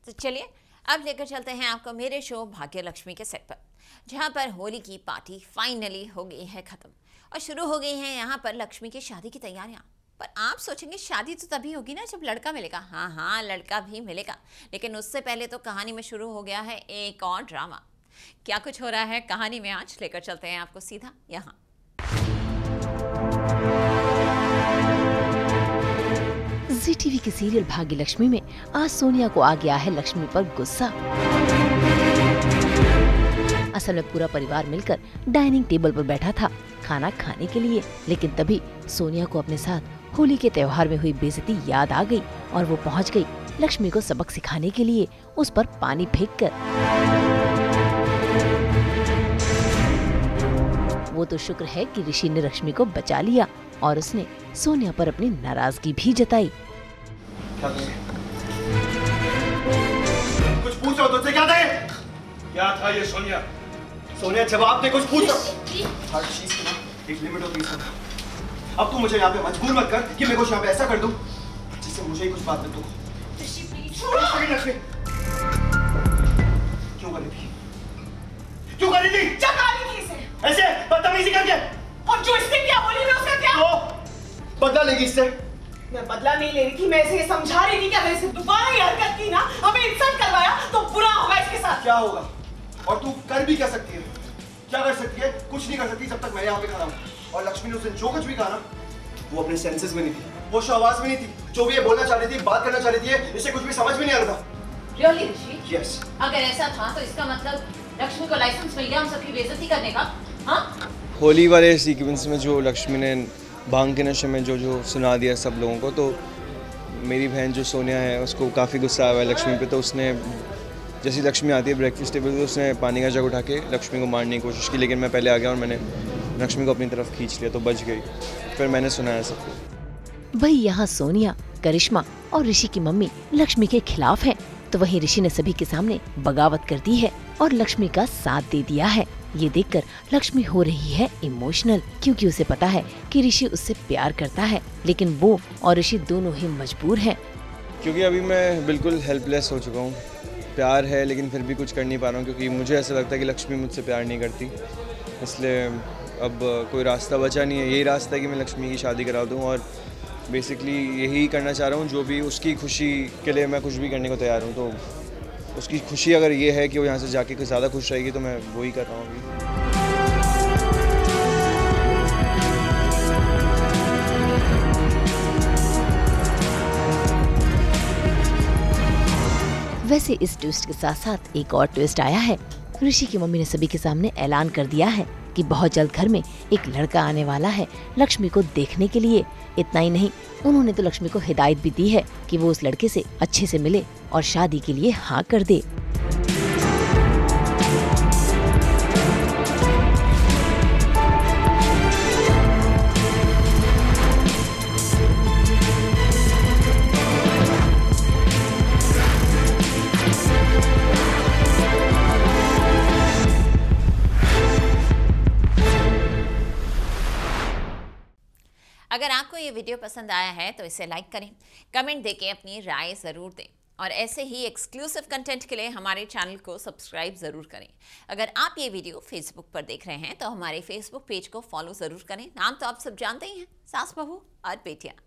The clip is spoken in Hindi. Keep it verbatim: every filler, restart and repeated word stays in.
तो चलिए अब लेकर चलते हैं आपको मेरे शो भाग्य लक्ष्मी के सेट पर, जहां पर होली की पार्टी फाइनली हो गई है खत्म और शुरू हो गई है यहाँ पर लक्ष्मी की शादी की तैयारियां। पर आप सोचेंगे शादी तो तभी होगी ना जब लड़का मिलेगा। हाँ हाँ लड़का भी मिलेगा, लेकिन उससे पहले तो कहानी में शुरू हो गया है एक और ड्रामा। क्या कुछ हो रहा है कहानी में, आज लेकर चलते हैं आपको सीधा यहाँ। जी टीवी के सीरियल भाग्य लक्ष्मी में आज सोनिया को आ गया है लक्ष्मी पर गुस्सा। असल में पूरा परिवार मिलकर डाइनिंग टेबल पर बैठा था खाना खाने के लिए, लेकिन तभी सोनिया को अपने साथ होली के त्योहार में हुई बेइज्जती याद आ गई और वो पहुंच गई लक्ष्मी को सबक सिखाने के लिए उस पर पानी फेंककर। वो तो शुक्र है कि ऋषि ने लक्ष्मी को बचा लिया और उसने सोनिया पर अपनी नाराजगी भी जताई। क्या कुछ पूछो तुझसे क्या था? क्या था ये सोनिया? सोनिया जवाब दे, कुछ पूछो। हर चीज की ना एक लिमिट होती है। अब तू मुझे यहाँ पे मजबूर मत कर कि मैं कुछ यहाँ पे ऐसा कर दूं जिससे मुझे ही कुछ बात न हो। लक्ष्मी क्यों कर रही थी? क्यों कर रही थी? जगा रही थी इसे ऐसे बदतमीजी करके। और जो इसने क्या बोली मैं उसका क्या? तो बदला लेगी इससे? मैं बदला नहीं ले रही थी, मैं इसे समझा रही थी कि अगर इसे दोबारा ये हरकत की ना, हमें इंसल्ट करवाया तो बुरा होगा इसके साथ। क्या होगा? और तू कर भी क्या सकती है? क्या कर सकती है? कुछ नहीं कर सकती जब तक मैं यहाँ पे खड़ा हूँ। और लक्ष्मी ने उस दिन जो कुछ भी कहा ना, वो अपने सेंसेस में नहीं थी, वो आवाज में नहीं थी। जो भी ये बोलना चाह रही थी, बात करना चाह रही थी, इसे कुछ भी समझ में नहीं आ रहा था। Really, ऋषि? Yes. अगर ऐसा था तो इसका मतलब लक्ष्मी को लाइसेंस मिल गया हम सबकी बेइज्जती करने का। हाँ? होली वाले सीक्वेंस में जो लक्ष्मी ने भांग के नशे में जो जो सुना दिया सब लोगों को, तो मेरी बहन जो सोनिया है उसको काफ़ी गुस्सा आया है लक्ष्मी पे। तो उसने जैसी लक्ष्मी आती है ब्रेकफास्ट टेबल पे, उसने पानी का जग उठा के लक्ष्मी को मारने की कोशिश की, लेकिन मैं पहले आ गया और मैंने लक्ष्मी को अपनी तरफ खींच लिया तो बच गई। फिर मैंने सुनाया सबको। वही यहाँ सोनिया, करिश्मा और ऋषि की मम्मी लक्ष्मी के खिलाफ हैं, तो वहीं ऋषि ने सभी के सामने बगावत कर दी है और लक्ष्मी का साथ दे दिया है। ये देखकर लक्ष्मी हो रही है इमोशनल, क्योंकि उसे पता है कि ऋषि उससे प्यार करता है, लेकिन वो और ऋषि दोनों ही मजबूर हैं। क्योंकि अभी मैं बिल्कुल हेल्पलेस हो चुका हूँ। प्यार है लेकिन फिर भी कुछ कर नहीं पा रहा हूँ, क्योंकि मुझे ऐसा लगता है कि लक्ष्मी मुझसे प्यार नहीं करती। इसलिए अब कोई रास्ता बचा नहीं है, यही रास्ता है कि मैं लक्ष्मी की शादी करा दूँ और बेसिकली यही करना चाह रहा हूँ। जो भी उसकी खुशी के लिए मैं कुछ भी करने को तैयार हूँ। तो उसकी खुशी अगर ये है कि वो यहाँ से जाके कुछ ज़्यादा खुश रहेगी तो मैं वही कर रहा हूँ अभी। वैसे इस ट्विस्ट के साथ साथ एक और ट्विस्ट आया है। ऋषि की मम्मी ने सभी के सामने ऐलान कर दिया है कि बहुत जल्द घर में एक लड़का आने वाला है लक्ष्मी को देखने के लिए। इतना ही नहीं, उन्होंने तो लक्ष्मी को हिदायत भी दी है कि वो उस लड़के से अच्छे से मिले और शादी के लिए हाँ कर दे। अगर आपको ये वीडियो पसंद आया है तो इसे लाइक करें, कमेंट देके अपनी राय ज़रूर दें और ऐसे ही एक्सक्लूसिव कंटेंट के लिए हमारे चैनल को सब्सक्राइब ज़रूर करें। अगर आप ये वीडियो फेसबुक पर देख रहे हैं तो हमारे फेसबुक पेज को फॉलो ज़रूर करें। नाम तो आप सब जानते ही हैं, सास बहू और बेटियाँ।